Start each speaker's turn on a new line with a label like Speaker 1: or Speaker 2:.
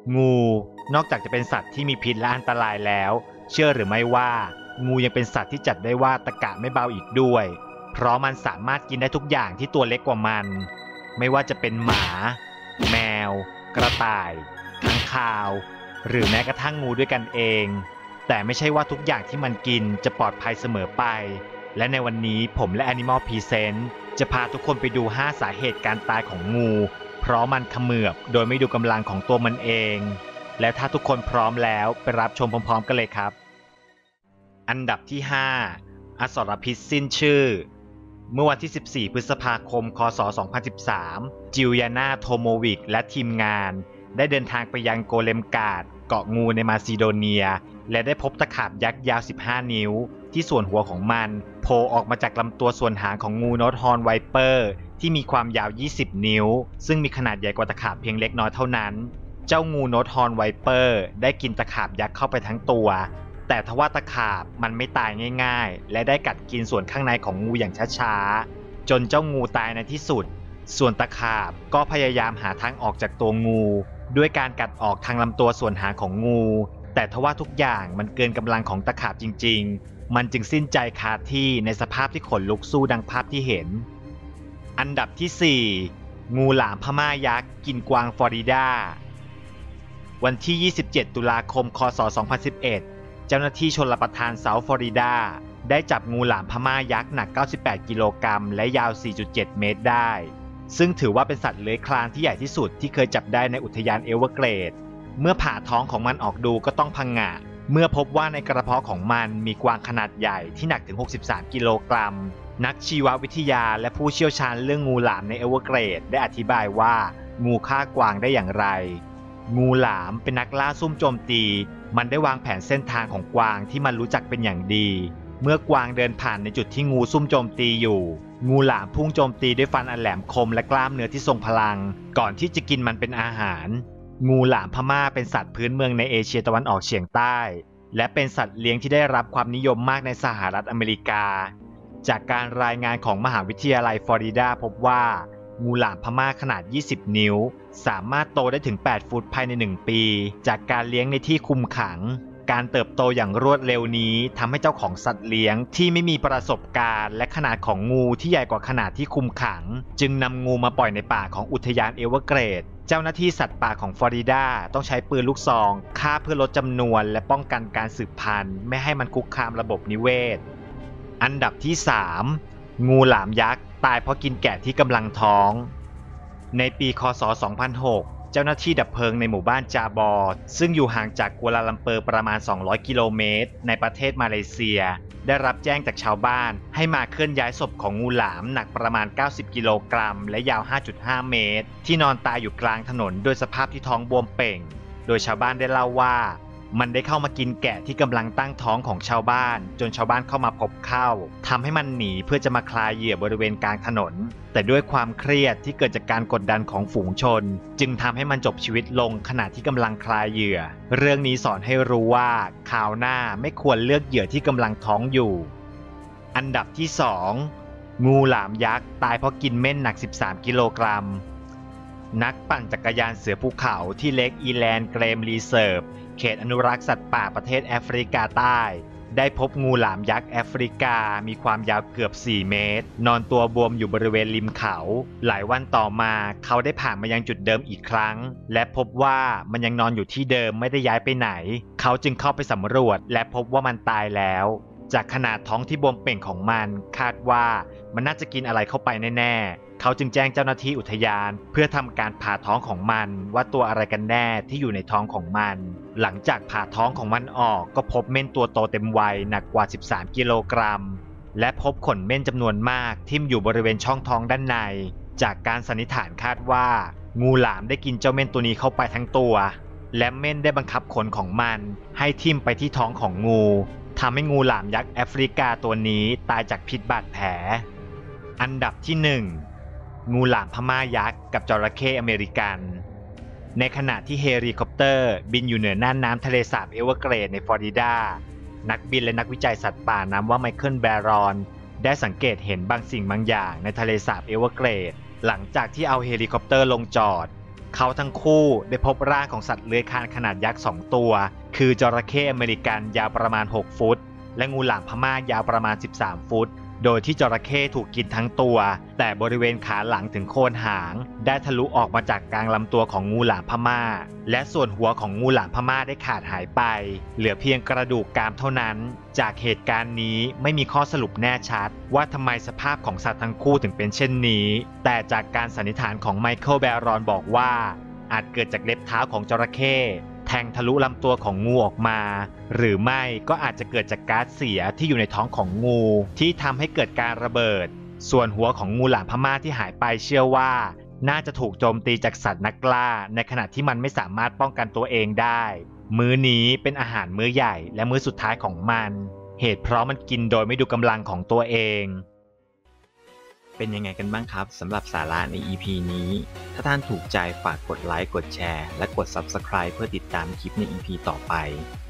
Speaker 1: งูนอกจากจะเป็นสัตว์ที่มีพิษและอันตรายแล้วเชื่อหรือไม่ว่างูยังเป็นสัตว์ที่จัดได้ว่าตะกะไม่เบาอีกด้วยเพราะมันสามารถกินได้ทุกอย่างที่ตัวเล็กกว่ามันไม่ว่าจะเป็นหมาแมวกระต่ายค้างคาวหรือแม้กระทั่งงูด้วยกันเองแต่ไม่ใช่ว่าทุกอย่างที่มันกินจะปลอดภัยเสมอไปและในวันนี้ผมและ Animal Present จะพาทุกคนไปดู5สาเหตุการตายของงูเพราะมันเขมือบโดยไม่ดูกำลังของตัวมันเองและถ้าทุกคนพร้อมแล้วไปรับชมพร้อมๆกันเลยครับอันดับที่5อสรพิษสิ้นชื่อเมื่อวันที่14พฤษภาคมคศ2013จิลยานาโทโมวิกและทีมงานได้เดินทางไปยังโกเลมกาดเกาะงูในมาซิโดเนียและได้พบตะขาบยักษ์ยาว15นิ้วที่ส่วนหัวของมันโผล่ออกมาจากลำตัวส่วนหางของงูโนทฮอร์นไวเปอร์ที่มีความยาว20นิ้วซึ่งมีขนาดใหญ่กว่าตะขาบเพียงเล็กน้อยเท่านั้นเจ้างูโนทฮอร์นไวเปอร์ได้กินตะขาบยักษ์เข้าไปทั้งตัวแต่ทว่าตะขาบมันไม่ตายง่ายๆและได้กัดกินส่วนข้างในของงูอย่างช้าๆจนเจ้างูตายในที่สุดส่วนตะขาบก็พยายามหาทางออกจากตัวงูด้วยการกัดออกทางลำตัวส่วนหางของงูแต่ทว่าทุกอย่างมันเกินกำลังของตะขาบจริงๆมันจึงสิ้นใจคาที่ในสภาพที่ขนลุกสู้ดังภาพที่เห็นอันดับที่4งูหลามพม่ายักษ์กินกวางฟลอริดาวันที่27ตุลาคมคศ2011เจ้าหน้าที่ชลประทานเซาท์ฟลอริดาได้จับงูหลามพม่ายักษ์หนัก98กิโลกรัมและยาว 4.7 เมตรได้ซึ่งถือว่าเป็นสัตว์เลื้อยคลานที่ใหญ่ที่สุดที่เคยจับได้ในอุทยานเอเวอร์เกรดเมื่อผ่าท้องของมันออกดูก็ต้องพังงะเมื่อพบว่าในกระเพาะของมันมีกวางขนาดใหญ่ที่หนักถึง63กิโลกรัมนักชีววิทยาและผู้เชี่ยวชาญเรื่องงูหลามในเอเวอร์เกรดได้อธิบายว่างูฆ่ากวางได้อย่างไรงูหลามเป็นนักล่าซุ่มโจมตีมันได้วางแผนเส้นทางของกวางที่มันรู้จักเป็นอย่างดีเมื่อกวางเดินผ่านในจุดที่งูซุ่มโจมตีอยู่งูหลามพุ่งโจมตีด้วยฟันอันแหลมคมและกล้ามเนื้อที่ทรงพลังก่อนที่จะกินมันเป็นอาหารงูหลามพม่าเป็นสัตว์พื้นเมืองในเอเชียตะวันออกเฉียงใต้และเป็นสัตว์เลี้ยงที่ได้รับความนิยมมากในสหรัฐอเมริกาจากการรายงานของมหาวิทยาลัยฟลอริดาพบว่างูหลามพม่าขนาด20นิ้วสามารถโตได้ถึง8ฟุตภายใน1ปีจากการเลี้ยงในที่คุมขังการเติบโตอย่างรวดเร็วนี้ทำให้เจ้าของสัตว์เลี้ยงที่ไม่มีประสบการณ์และขนาดของงูที่ใหญ่กว่าขนาดที่คุมขังจึงนำงูมาปล่อยในป่าของอุทยานเอเวอร์เกรดเจ้าหน้าที่สัตว์ป่าของฟลอริดาต้องใช้ปืนลูกซองฆ่าเพื่อลดจำนวนและป้องกันการสืบพันธุ์ไม่ให้มันคุกคามระบบนิเวศอันดับที่3งูหลามยักษ์ตายเพราะกินแกะที่กำลังท้องในปีคศ2006เจ้าหน้าที่ดับเพลิงในหมู่บ้านจาบอร์ซึ่งอยู่ห่างจากกัวลาลัมเปอร์ประมาณ200กิโลเมตรในประเทศมาเลเซียได้รับแจ้งจากชาวบ้านให้มาเคลื่อนย้ายศพของงูหลามหนักประมาณ90กิโลกรัมและยาว 5.5 เมตรที่นอนตายอยู่กลางถนนโดยสภาพที่ท้องบวมเป่งโดยชาวบ้านได้เล่าว่ามันได้เข้ามากินแกะที่กำลังตั้งท้องของชาวบ้านจนชาวบ้านเข้ามาพบเข้าทำให้มันหนีเพื่อจะมาคลายเหยื่อบริเวณกลางถนนแต่ด้วยความเครียดที่เกิดจากการกดดันของฝูงชนจึงทำให้มันจบชีวิตลงขณะที่กำลังคลายเหยื่อเรื่องนี้สอนให้รู้ว่าคราวหน้าไม่ควรเลือกเหยื่อที่กำลังท้องอยู่อันดับที่2งูหลามยักษ์ตายเพราะกินเม่นหนัก13กิโลกรัมนักปั่นจักรยานเสือภูเขาที่เลคอีแลนด์เกรมรีเซิร์ฟเขตอนุรักษ์สัตว์ป่าประเทศแอฟริกาใต้ได้พบงูหลามยักษ์แอฟริกามีความยาวเกือบ4เมตรนอนตัวบวมอยู่บริเวณริมเขาหลายวันต่อมาเขาได้ผ่านมายังจุดเดิมอีกครั้งและพบว่ามันยังนอนอยู่ที่เดิมไม่ได้ย้ายไปไหนเขาจึงเข้าไปสำรวจและพบว่ามันตายแล้วจากขนาดท้องที่บวมเป่งของมันคาดว่ามันน่าจะกินอะไรเข้าไปแน่ๆเขาจึงแจ้งเจ้าหน้าที่อุทยานเพื่อทำการผ่าท้องของมันว่าตัวอะไรกันแน่ที่อยู่ในท้องของมันหลังจากผ่าท้องของมันออกก็พบเม่นตัวโตเต็มวัยหนักกว่า13กิโลกรัมและพบขนเม่นจำนวนมากทิ่มอยู่บริเวณช่องท้องด้านในจากการสันนิษฐานคาดว่างูหลามได้กินเจ้าเม่นตัวนี้เข้าไปทั้งตัวและเม่นได้บังคับขนของมันให้ทิ่มไปที่ท้องของงูทำให้งูหลามยักษ์แอฟริกาตัวนี้ตายจากพิษบาดแผลอันดับที่1งูหลามพม่ายักษ์กับจระเข้อเมริกันในขณะที่เฮลิคอปเตอร์บินอยู่เหนือน่านน้ำทะเลสาบเอเวอร์เกรดในฟลอริดานักบินและนักวิจัยสัตว์ป่านามว่าไมเคิลแบรอนได้สังเกตเห็นบางสิ่งบางอย่างในทะเลสาบเอเวอร์เกรดหลังจากที่เอาเฮลิคอปเตอร์ลงจอดเขาทั้งคู่ได้พบร่างของสัตว์เลื้อยคลานขนาดยักษ์2ตัวคือจระเข้อเมริกันยาวประมาณ6ฟุตและงูหลามพม่ายาวประมาณ13ฟุตโดยที่จระเข้ถูกกินทั้งตัวแต่บริเวณขาหลังถึงโคนหางได้ทะลุออกมาจากกลางลำตัวของงูหลามพม่าและส่วนหัวของงูหลามพม่าได้ขาดหายไปเหลือเพียงกระดูกกรามเท่านั้นจากเหตุการณ์นี้ไม่มีข้อสรุปแน่ชัดว่าทำไมสภาพของสัตว์ทั้งคู่ถึงเป็นเช่นนี้แต่จากการสันนิษฐานของไมเคิลแบรอนบอกว่าอาจเกิดจากเล็บเท้าของจระเข้แทงทะลุลำตัวของงูออกมาหรือไม่ก็อาจจะเกิดจากก๊าซเสียที่อยู่ในท้องของงูที่ทำให้เกิดการระเบิดส่วนหัวของงูหลามพม่าที่หายไปเชื่อว่าน่าจะถูกโจมตีจากสัตว์นักล่าในขณะที่มันไม่สามารถป้องกันตัวเองได้มื้อนี้เป็นอาหารมื้อใหญ่และมื้อสุดท้ายของมันเหตุเพราะมันกินโดยไม่ดูกำลังของตัวเอง
Speaker 2: เป็นยังไงกันบ้างครับสำหรับสาระใน EP นี้ ถ้าท่านถูกใจฝากกดไลค์กดแชร์และกด Subscribe เพื่อติดตามคลิปใน EP ต่อไป